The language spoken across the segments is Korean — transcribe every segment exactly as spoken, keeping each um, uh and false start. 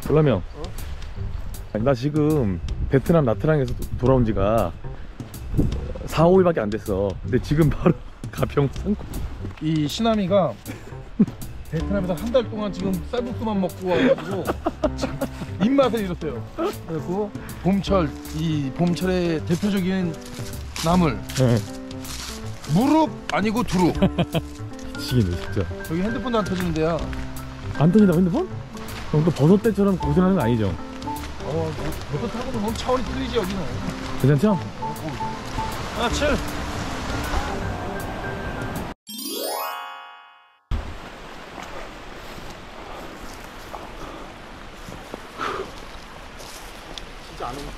올라명. 어? 나 지금 베트남 나트랑에서 돌아온 지가 사, 오 일밖에 안 됐어. 근데 지금 바로 가평 상고. 이 시나미가 베트남에서 한 달 동안 지금 쌀국수만 먹고 와가지고 입맛을 잃었어요. 그리고 봄철, 이 봄철의 대표적인 나물 네. 무릎 아니고 두릅. 미치겠네 진짜. 여기 핸드폰도 안 터지는데요. 안 터진다고 핸드폰? 그럼 또 버섯 때처럼 고생하는 거 아니죠? 어, 모터 타고는 너무 차원이 틀리지 여기는. 괜찮죠? 아, 칠. 진짜 안 오네.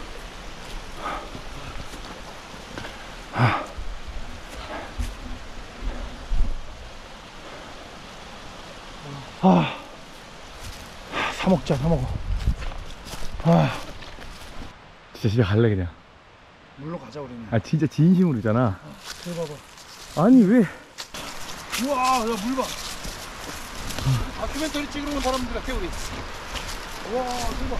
아, 사 먹자, 사 먹어. 아, 진짜 집에 갈래 그냥. 물로 가자 우리는. 아 진짜 진심으로잖아. 어, 대봐봐. 아니 왜? 우와, 야, 물 봐. 다큐멘터리 찍으러 온 사람들 같아 우리. 우와, 대박.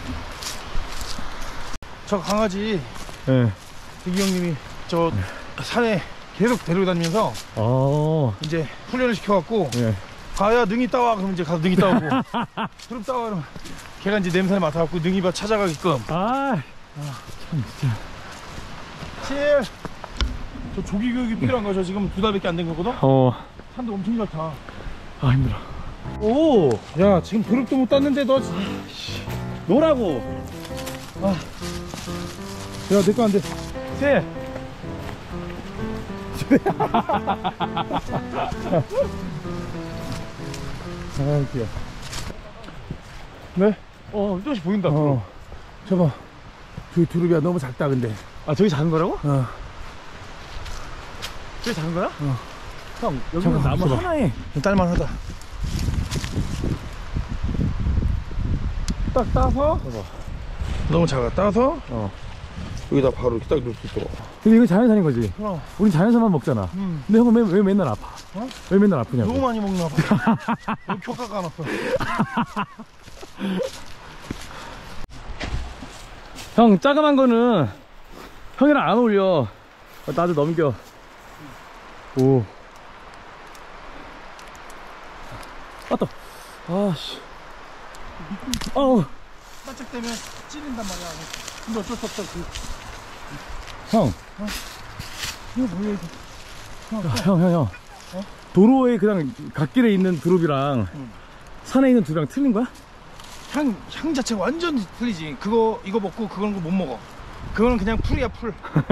저 강아지 예. 대기 형님이 저 산에 계속 데리고 다니면서 어. 이제 훈련을 시켜갖고 예. 가야 능이 따와 그러면 이제 가서 능이 따오고 두릅 따와 그러면 걔가 이제 냄새를 맡아갖고 능이밭 찾아가게끔. 아, 참 진짜. 칠. 저 조기 교육이 필요한 거죠. 지금 두 달밖에 안 된 거거든. 어. 산도 엄청 잘 타. 아 힘들어. 오, 야 지금 두릅도 못 땄는데 너 노라고. 아, 야 내 거 안 돼. 세. 아 귀여워. 네? 어, 조금씩 보인다. 어, 저봐. 저기 두릅이야 너무 작다 근데. 아 저기 작은 거라고? 어. 저기 작은 거야? 어. 형 여기는 나무 있어봐. 하나에 딸만하다. 딱 따서. 봐봐. 너무 작아. 따서 어. 여기다 바로 이렇게 딱 넣을 수 있도록. 근데 이건 자연산인 거지. 어. 우린 자연산만 먹잖아. 음. 근데 형은 왜, 왜 맨날 아파? 어? 왜 맨날 아프냐고. 너무 많이 먹나 봐. 여기 효과가 안 왔어. 형 짜금한 거는 형이랑 안 어울려. 나도 넘겨. 오. 왔다. 아씨. 어우. 바짝 되면 찌른단 말이야. 근데 어쩔 수 없다. 그. 형. 어? 이거 뭐야 이거? 형, 형, 형. 어? 도로에 그냥 갓길에 있는 두릅이랑 응. 산에 있는 두릅이랑 틀린 거야? 향, 향 자체가 완전 틀리지. 그거 이거 먹고 그건 못 먹어. 그거는 그냥 풀이야 풀.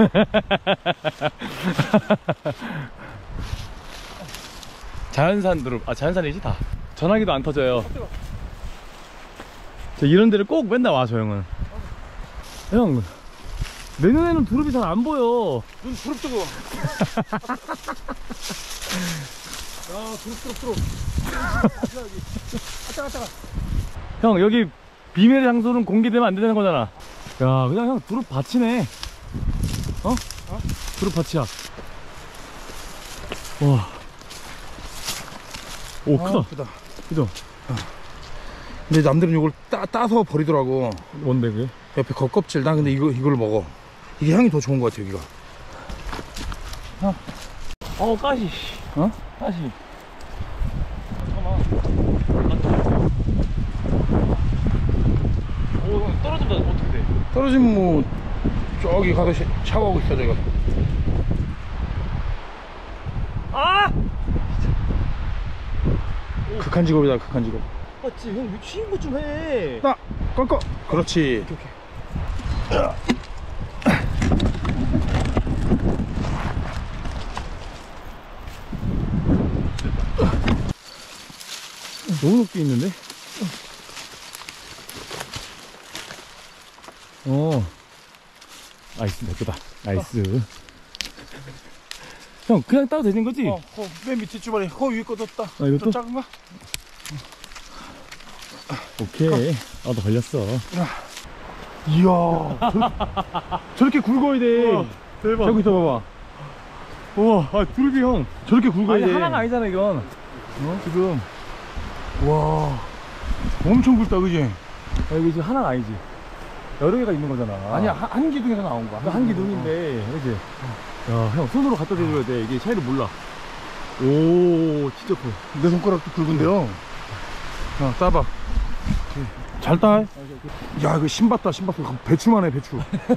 자연산 두릅. 아 자연산이지 다. 전화기도 안 터져요. 저 이런 데를 꼭 맨날 와 저 형은. 형 내 눈에는 두릅이 잘 안 보여. 눈 두릅 뜨고. 야 두릅 두릅 두릅. 아따 아따. 형 여기 비밀의 장소는 공개되면 안 되는 거잖아. 야 그냥 형 두릅 밭이네. 어? 어? 두릅 밭이야. 와. 오 크다. 아, 크다. 그죠? 근데 남들은 이걸 따, 따서 버리더라고. 뭔데 그게? 옆에 겉껍질. 난 근데 이거 이걸 먹어. 이게 향이 더 좋은 것 같아 여기가. 어. 어 가시. 어? 가시. 잠깐만. 오 떨어진다. 어떻게 돼? 떨어지면 뭐 저기 가서 샤, 샤워하고 있어 저기가. 아! 극한 직업이다 극한 직업. 맞지? 형 미친 것 좀 해. 나 꺾어. 그렇지. 오케이, 오케이. 너무 높게 있는데? 어. 나이스, 내 거다. 나이스. 형, 그냥 따도 되는 거지? 어, 거, 맨 밑에 주머니. 거 위에 거 뒀다. 아, 이것도? 좀 작은 거? 오케이. 아, 너 걸렸어. 이야. 저렇게 굵어야 돼. 우와, 대박. 저기 있어 봐봐. 우와, 아, 두릅이 형. 저렇게 굵어야 아니, 돼. 하나가 아니잖아, 이건. 어, 지금. 와. 엄청 굵다, 그지? 아, 이게 지금 하나가 아니지. 여러 개가 있는 거잖아. 아니야, 한, 한 기둥에서 나온 거야. 한 기둥인데, 그지? 야, 형, 손으로 갖다 대줘야 돼. 이게 차이를 몰라. 오, 진짜 커. 내 손가락도 굵은데요. 자, 따봐. 잘 따. 야, 이거 신봤다, 신봤어. 배추만 해, 배추.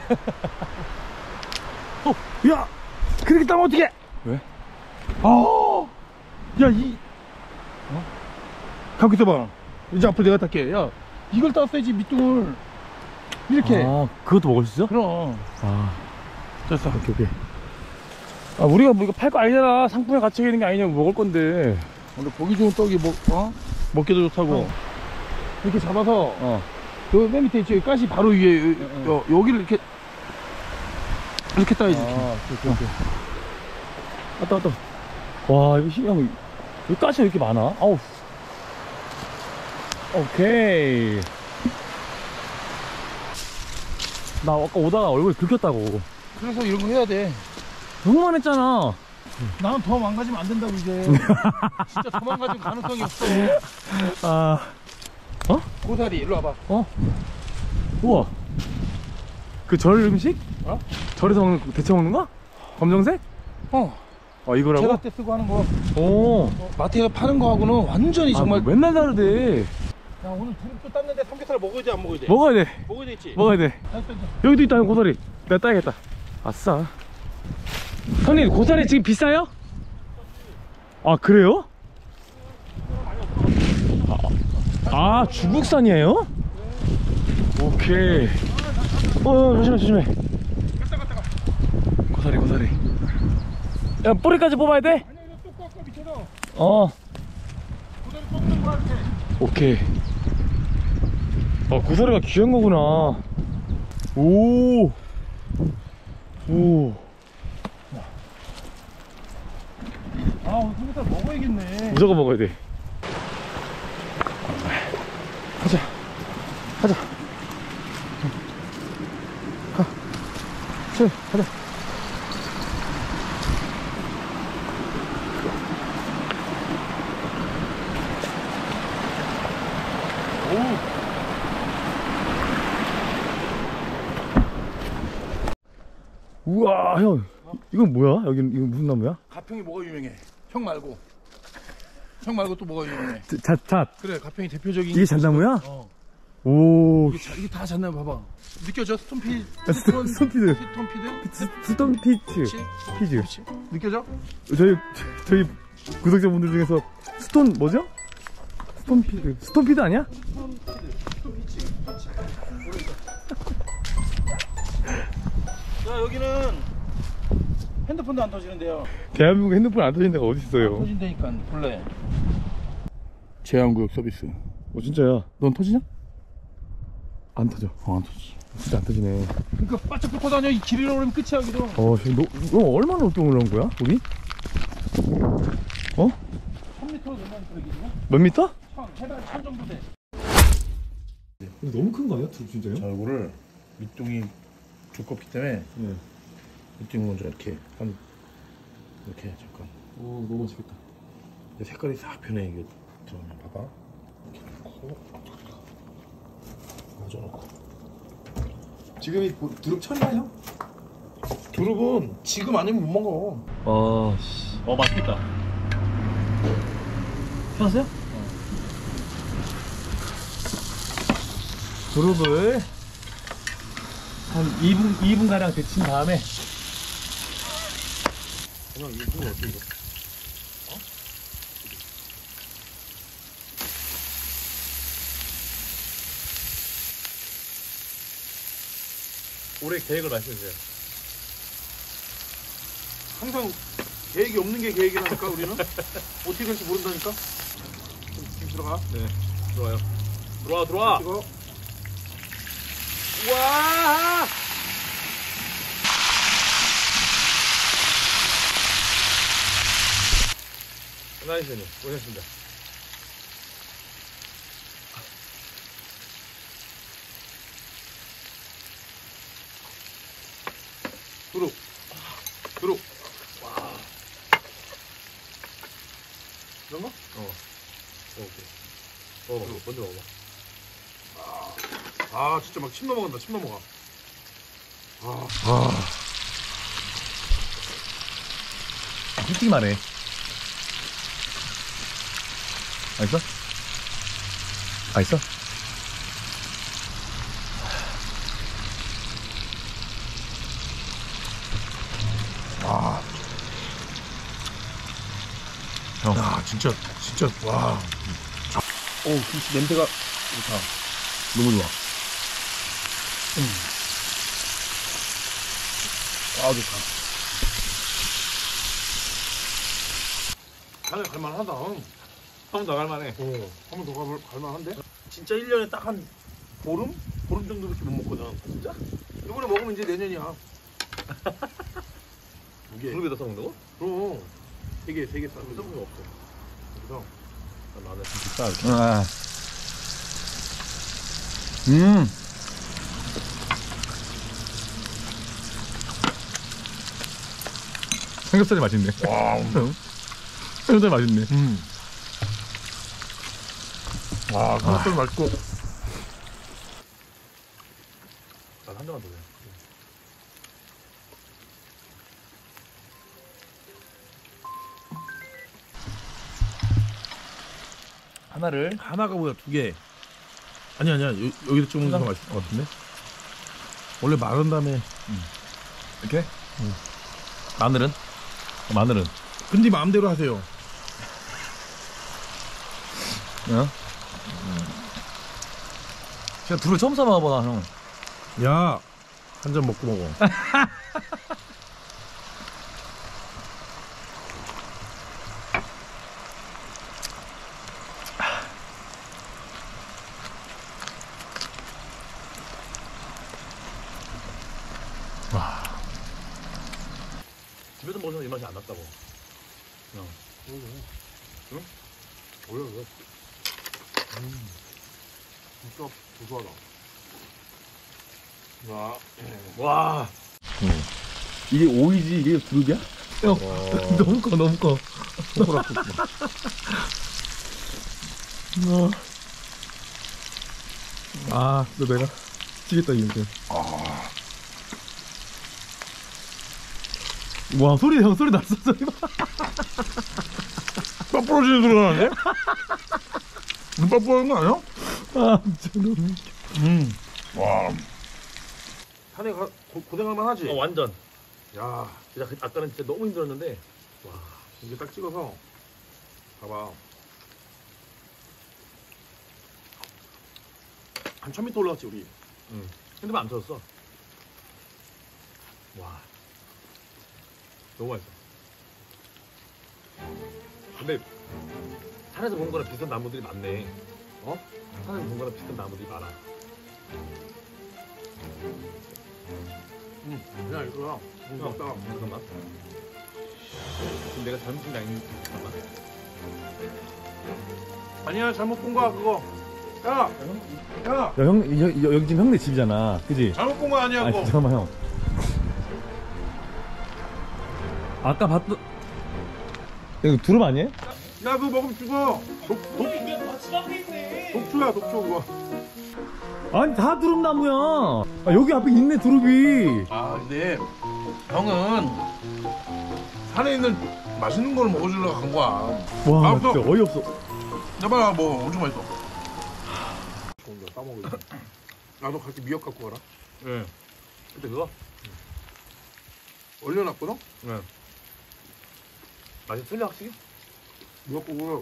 어, 야! 그렇게 따면 어떡해! 왜? 아! 야, 이. 어? 갖고 있어봐. 이제 앞으로 내가 딸게. 야, 이걸 땄어야지, 밑둥을. 이렇게. 아, 그것도 먹을 수 있어? 그럼. 아, 됐어. 오케이, 오케이. 아, 우리가 뭐 이거 팔 거 아니잖아. 상품에 갇혀 있는 게 아니냐고, 먹을 건데. 근데 보기 좋은 떡이 뭐, 어? 먹기도 좋다고. 어. 이렇게 잡아서, 어. 그 맨 밑에 있지, 가시 바로 위에, 요, 요, 여기를 이렇게, 이렇게 따야지. 아, 오케이, 오케이, 오케이. 왔다, 왔다. 와, 이거 힘, 형, 여기 가시가 이렇게 많아? 아우. 오케이. 나 아까 오다가 얼굴 긁혔다고. 그래서 이런 거 해야 돼. 너무만 했잖아. 나는 더 망가지면 안 된다고, 이제. 진짜 더 망가질 가능성이 없어. 아. 어? 고사리, 일로 와봐. 어? 우와. 그 절 음식? 어? 절에서 먹는, 그 데쳐 먹는 거? 검정색? 어. 아, 이거라고? 제가 때 쓰고 하는 거. 오. 어, 마트에서 파는 거하고는 완전히 아, 정말. 뭐 맨날 다르대. 야, 오늘 두릅도 땄는데 삼겹살 먹어야 돼, 안 먹어야 돼? 먹어야 돼. 먹어야 되지? 먹어야 돼. 알았어, 이제. 여기도 있다, 형, 고사리. 내가 따야겠다. 아싸. 형님, 고사리 지금 비싸요? 아, 그래요? 아, 아 중국산이에요? 오케이. 어, 어, 조심해, 조심해. 갔다 갔다 가. 고사리, 고사리. 야, 뿌리까지 뽑아야 돼? 아니야, 이거 또 꺾어, 밑에서. 어. 고사리 꺾는 거야, 이렇게. 오케이. 아, 고사리가 귀한 거구나. 오. 오. 아, 오늘 삼겹살 먹어야겠네. 무조건 먹어야 돼. 가자. 가자. 가. 칠, 가자. 우와, 형. 이건 뭐야? 여기 이거 무슨 나무야? 가평이 뭐가 유명해? 형 말고. 형 말고 또 뭐가 유명해? 잣, 잣. 그래, 가평이 대표적인. 이게 잣나무야? 어. 오. 이게, 자, 이게 다 잣나무 봐봐. 느껴져? 스톤피. 스톤, 스톤피드. 스톤피드? 스, 스톤피트. 그렇지? 피즈. 그렇지? 느껴져? 저희, 저희 구독자분들 중에서 스톤, 뭐죠? 스톤피드. 스톤피드 아니야? 스톤피드. 스톤피치. 그렇지. 자, 여기는 핸드폰도 안 터지는데요. 대한민국 핸드폰 안 터지는 데가 어디 있어요? 터진다니까, 본래. 제한구역 서비스. 어, 진짜야. 넌 터지냐? 안 터져. 어, 안 터지지. 진짜 안 터지네. 그러니까 바짝 뚫고 다녀. 이 길 잃어버리면 끝이야, 여기도. 어, 지금 너, 너 얼마나 높게 올라온 거야? 우리? 어? 천 미터 넘는 거기지고. 몇 미터? 천, 해발 천 정도 돼. 너무 큰 거 아니야? 진짜요? 자, 이거를 밑둥이 두껍기 때문에 네. 밑둥 먼저 이렇게 한 이렇게 잠깐. 오, 너무 맛있겠다. 근데 색깔이 싹 변해 이게 들어가면 봐봐. 이렇게 놓고 얹어 놓고. 지금이 두릅 철이야, 형? 두릅은 지금 아니면 못 먹어. 아, 씨. 어, 맛있겠다. 펴놨어요? 어. 두릅을 한 이 분, 이 분가량 데친 다음에. 그냥 이 두릅 어떻게 이거? 올해 계획을 말씀해주세요. 항상 계획이 없는 게 계획이라니까 우리는. 어떻게 될지 모른다니까. 지금 들어가. 네, 들어와요. 들어와, 들어와. 이거. 와! 나이스님, 고생했습니다. 두릅. 두릅. 와. 이런 거? 어. 오케이. 어, 먼저 먹어봐. 아 진짜 막 침 넘어간다. 침 넘어가. 아, 아. 솔직히 말해. 맛있어? 맛있어? 아, 형. 야 진짜 진짜 와. 오 김치 냄새가 좋다. 너무 좋아. 아 좋다. 간에 갈만하다. 응. 한 번 더 갈만해. 어, 한 번 더 가볼 갈만한데? 진짜 일 년에 딱 한 보름? 보름 정도밖에 못 먹거든. 진짜? 이번에 먹으면 이제 내년이야. 두 개. 두릅에다 써먹는다고? 그럼 세 개, 세 개 싸면 써먹는 거 없어. 그래서 나는 진짜 이렇게. 아. 음. 삼겹살이 맛있네. 와, 삼겹살 맛있네. 음. 와, 삼겹살 맛있고. 난 한 대만 더 해. 하나를 하나가 뭐야, 두 개. 아니 아니야, 여, 여기서 찍는 게 더 맛있을 것 같은데? 원래 마른 다음에. 이렇게? 응. 마늘은? 어, 마늘은? 근데 마음대로 하세요. 어? 제가 둘을 처음 사먹어봐, 형. 야, 한 잔 먹고 먹어. 와. 집에서 먹으면 이 맛이 안 났다고. 형. 응? 뭐야, 이거? 음, 진짜 고소하다. 와, 와. 응. 이게 오이지, 이게 두릅이야? 형, 너무 커, 너무 커. 손가락 뜯고. 아, 너 내가 치겠다, 이렇게. 아, 와, 소리, 형, 소리 났어, 소리. 빠 부러지는 소리가 나는데? 눈빠 부러지는 거 아니야? 아, 진짜 너무 웃겨. 음, 와. 산에 가, 고, 고생할만 하지? 어, 완전. 야, 진짜 그- 아까는 진짜 너무 힘들었는데. 와, 이게 딱 찍어서. 봐봐. 한 천 미터 올라갔지, 우리. 응. 핸드폰 안 터졌어. 와. 너무 맛있어. 근데, 산에서 본 거랑 비슷한 나무들이 많네. 어? 산에서 본 거랑 비슷한 나무들이 많아. 응, 그냥 이거야. 응, 형, 먹다가. 잠깐만. 지금 내가 잘못한 게 아닌, 잠깐만. 아니야, 잘못 본 거야, 그거. 야! 야! 야, 형, 여, 여기 지금 형네 집이잖아. 그지? 잘못 본 거 아니야, 아니, 그거. 잠깐만, 형. 아까 봤던. 이거 두릅 아니에요? 야, 그거 먹으면 죽어. 독, 독, 독초야, 독초, 그거. 아니, 다 두릅나무야. 아, 여기 앞에 있네, 두릅이. 아, 근데 형은 산에 있는 맛있는 걸 먹어주려고 간 거야. 와, 아, 진짜 어이없어. 나봐, 뭐 엄청 맛있어. 좋은 거 따먹어. 나도 갈때 미역 갖고 가라. 예. 네. 근데 그거? 얼려놨거든? 네. 맛이 틀려, 확실히? 미역국을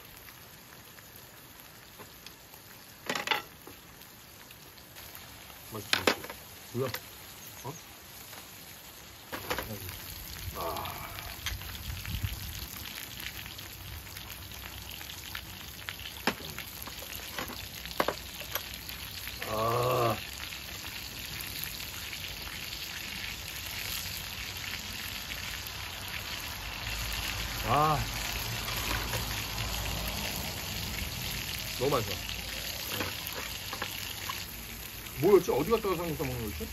맛있지, 맛있지. 뭐야? 어? 아. 아. 아. 너무 맛있어. 뭐였지? 어디 갔다가 삼겹살 먹는 거였지?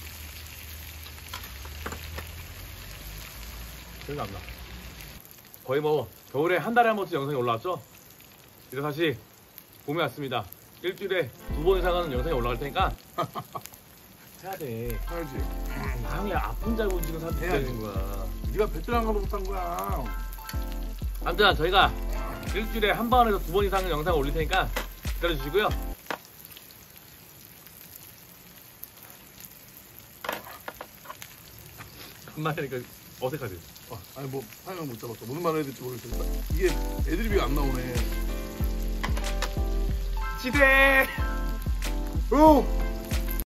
기억이 안 나. 거의 뭐 겨울에 한 달에 한 번씩 영상이 올라왔죠? 이제 다시 봄이 왔습니다. 일주일에 두 번 이상은 영상이 올라갈 테니까 해야 돼. 해야지. 아, 형이 아픈 줄 알고 지금 사람들이 해야지. 되는 거야. 네가 베트남 가도 못한 거야. 아무튼 저희가 일주일에 한 번에서 두 번 이상은 영상을 올릴 테니까 기다려주시고요. 간만이니까 어색하지? 아, 아니 뭐 화면 못 잡았어. 무슨 말을 해야 될지 모르겠어. 이게 애드립이 안 나오네. 지대! 어!